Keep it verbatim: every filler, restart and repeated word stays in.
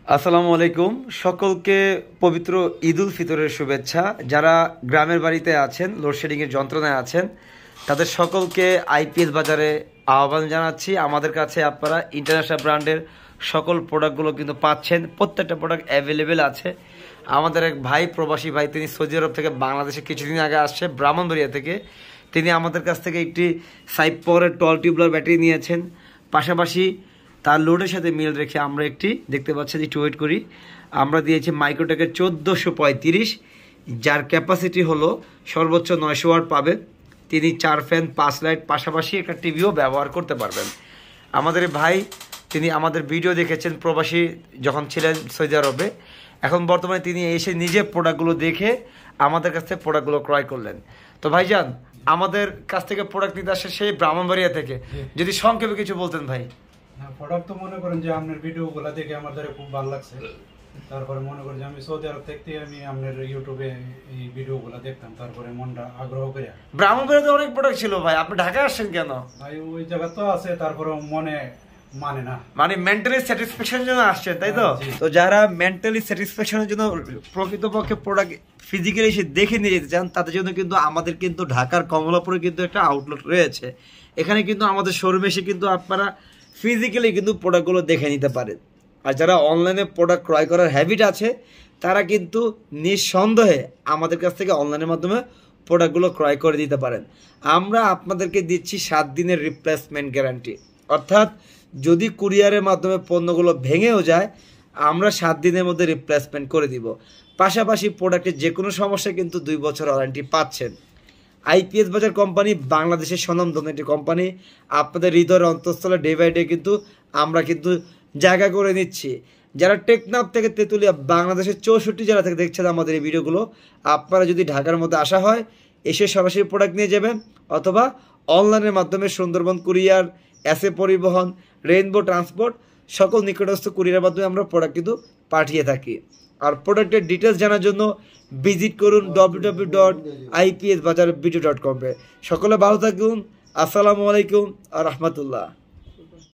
আসসালামু আলাইকুম সকলকে পবিত্র ঈদ উল ফিতরের শুভেচ্ছা। যারা গ্রামের বাড়িতে আছেন, লোডশেডিংয়ের যন্ত্রণায় আছেন, তাদের সকলকে আইপিএস বাজারে আহ্বান জানাচ্ছি। আমাদের কাছে আপনারা ইন্টারন্যাশনাল ব্র্যান্ডের সকল প্রোডাক্টগুলো কিন্তু পাচ্ছেন। প্রত্যেকটা প্রোডাক্ট অ্যাভেলেবেল আছে। আমাদের এক ভাই, প্রবাসী ভাই, তিনি সৌদি আরব থেকে বাংলাদেশে কিছুদিন আগে আসছে, ব্রাহ্মণবাড়িয়া থেকে। তিনি আমাদের কাছ থেকে একটি সাইপ পাওয়ারের টুয়েলভ টিউবলার ব্যাটারি নিয়েছেন। পাশাপাশি তার লোডের সাথে মিল রেখে আমরা একটি দেখতে পাচ্ছেন, একটু ওয়েট করি, আমরা দিয়েছি মাইক্রোটেকের চোদ্দোশো পঁয়ত্রিশ, যার ক্যাপাসিটি হলো সর্বোচ্চ নয়শো ওয়াট পাবেন। তিনি চার ফ্যান, পাঁচ লাইট, পাশাপাশি একটা টিভিও ব্যবহার করতে পারবেন। আমাদের ভাই, তিনি আমাদের ভিডিও দেখেছেন প্রবাসী যখন ছিলেন সৌদি আরবে। এখন বর্তমানে তিনি এসে নিজে প্রোডাক্টগুলো দেখে আমাদের কাছ থেকে প্রোডাক্টগুলো ক্রয় করলেন। তো ভাইজান, আমাদের কাছ থেকে প্রোডাক্ট নিতে আসে সেই ব্রাহ্মণবাড়িয়া থেকে, যদি সংক্ষেপে কিছু বলতেন ভাই। প্রোডাক্ট তো মনে করেন যে আপনার ভিডিওগুলো দেখে আমাদের খুব ভালো লাগছে। তারপরে মনে করেন যে আমি সৌদি আরব থেকে আমি আপনার ইউটিউবে এই ভিডিওগুলো দেখতাম, তারপরে মনটা আগ্রহ করে। ব্রাহ্মণবাড়িয়াতে অনেক প্রোডাক্ট ছিল ভাই, আপনি ঢাকায় আসছেন কেন? ভাই ওই জায়গা তো আছে, তারপরে মনে মানে না, মানে মেন্টালি স্যাটিসফ্যাকশনের জন্য আসছেন, তাই তো? তো যারা মেন্টালি স্যাটিসফ্যাকশনের জন্য প্রকৃতপক্ষে প্রোডাক্ট ফিজিক্যালি এসে দেখে নিয়ে যেতে চান, তাদের জন্য কিন্তু আমাদের কিন্তু ঢাকার কমলাপুরে কিন্তু একটা আউটলেট রয়েছে। এখানে কিন্তু আমাদের শোরুমে এসে কিন্তু আপনারা ফিজিক্যালি কিন্তু প্রোডাক্টগুলো দেখে নিতে পারেন। আর যারা অনলাইনে প্রোডাক্ট ক্রয় করার হ্যাবিট আছে, তারা কিন্তু নিঃসন্দেহে আমাদের কাছ থেকে অনলাইনের মাধ্যমে প্রোডাক্টগুলো ক্রয় করে দিতে পারেন। আমরা আপনাদেরকে দিচ্ছি সাত দিনের রিপ্লেসমেন্ট গ্যারান্টি, অর্থাৎ যদি কুরিয়ারের মাধ্যমে পণ্যগুলো ভেঙেও যায়, আমরা সাত দিনের মধ্যে রিপ্লেসমেন্ট করে দিব। পাশাপাশি প্রোডাক্টের যে কোনো সমস্যা কিন্তু দুই বছর ওয়ারেন্টি পাচ্ছেন। আইপিএস বাজার কোম্পানি বাংলাদেশের স্বনামধন্য একটি কোম্পানি। আপনাদের হৃদয়ের অন্তঃস্থলে ডে বাই ডে কিন্তু আমরা কিন্তু জায়গা করে নিচ্ছি। যারা টেকনাফ থেকে তেঁতুলিয়া, বাংলাদেশের চৌষট্টি জেলা থেকে দেখছেন আমাদের এই ভিডিওগুলো, আপনারা যদি ঢাকার মধ্যে আসা হয়, এসে সরাসরি প্রোডাক্ট নিয়ে যাবেন, অথবা অনলাইনের মাধ্যমে Sundarban courier, SA Paribahan, rainbow transport সকল নিকটস্থ কুরিয়ারের মাধ্যমে আমরা প্রোডাক্ট কিন্তু পাঠিয়ে থাকি। আর প্রোডাক্টের ডিটেলস জানার জন্য ভিজিট করুন W W W dot IPS Bazar BD dot com এ। সকলে ভালো থাকুন। আসসালামু আলাইকুম আ রহমতুল্লাহ।